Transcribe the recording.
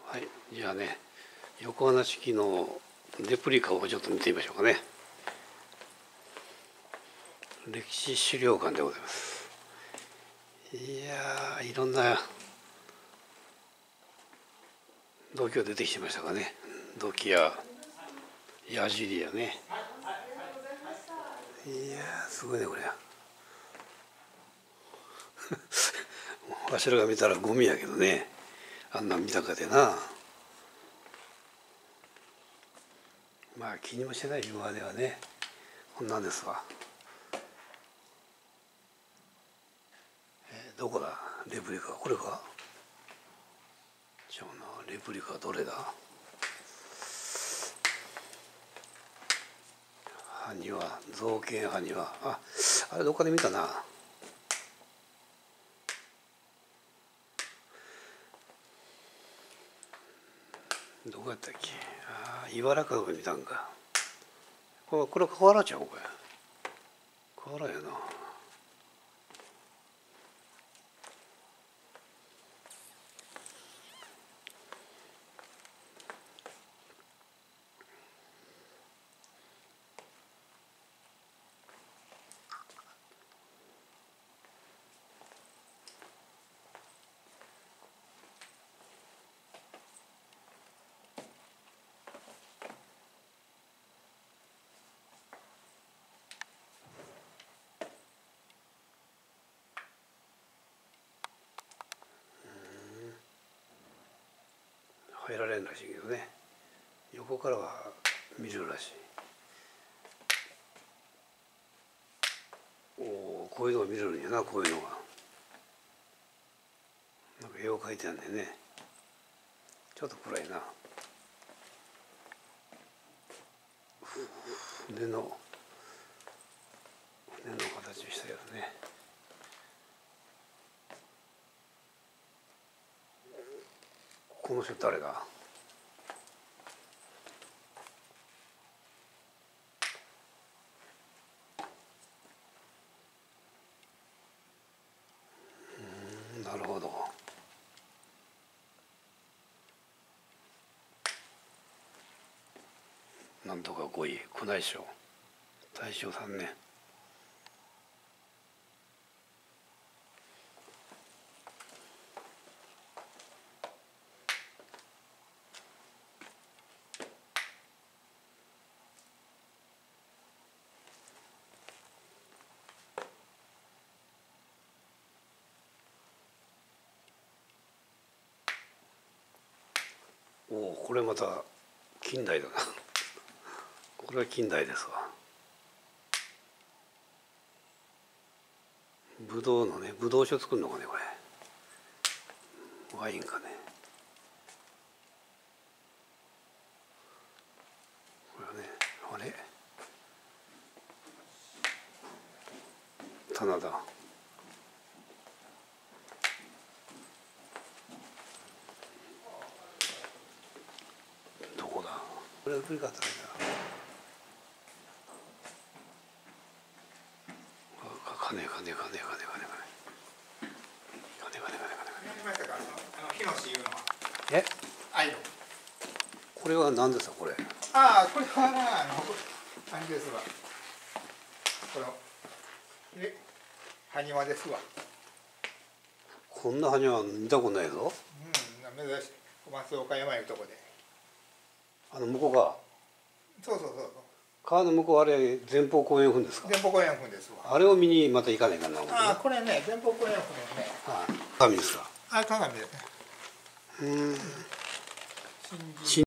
はい、じゃあね、横穴式のレプリカをちょっと見てみましょうかね。歴史資料館でございます。いやー、いろんな土器が出てきてましたかね。土器や矢尻やね。いやー、すごいねこれ。わしらが見たらゴミやけどね、あんなん見たかでな。まあ気にもしてない今まではね、こんなんですわ。どこだレプリカ、これか。じゃあな、レプリカどれだ。埴輪、造形埴輪、あれどっかで見たな。どこやったっけ。茨城で見たんか。これ河原ちゃうこれ。河原やな。入られんらしいけどね、横からは見るらしい。おお、こういうのが見れるんやな、こういうのが。なんか絵を描いてあんねんね。ちょっと暗いな。船の形をしたやつね。この人誰だ。なるほど。なんとか5位宮内省大正3年。おお、これまた近代だな。これは近代ですわ。ぶどうのね、ぶどう酒作るのかねこれ。ワインかね。これはね、あれ棚だ。どこだ。これは古かったね。金。え？これは何ですかこれ。 これはな、感じですわ。この埴輪ですわ。 こんな埴輪見たことないぞ。 珍しい。小松岡山いうとこで。 向こうが。 そう。 川の向こうあれ前方後円墳ですか。 前方後円墳ですわ。 あれを見にまた行かないかな。 これね、前方後円墳のね。 鏡ですか。 鏡ですね。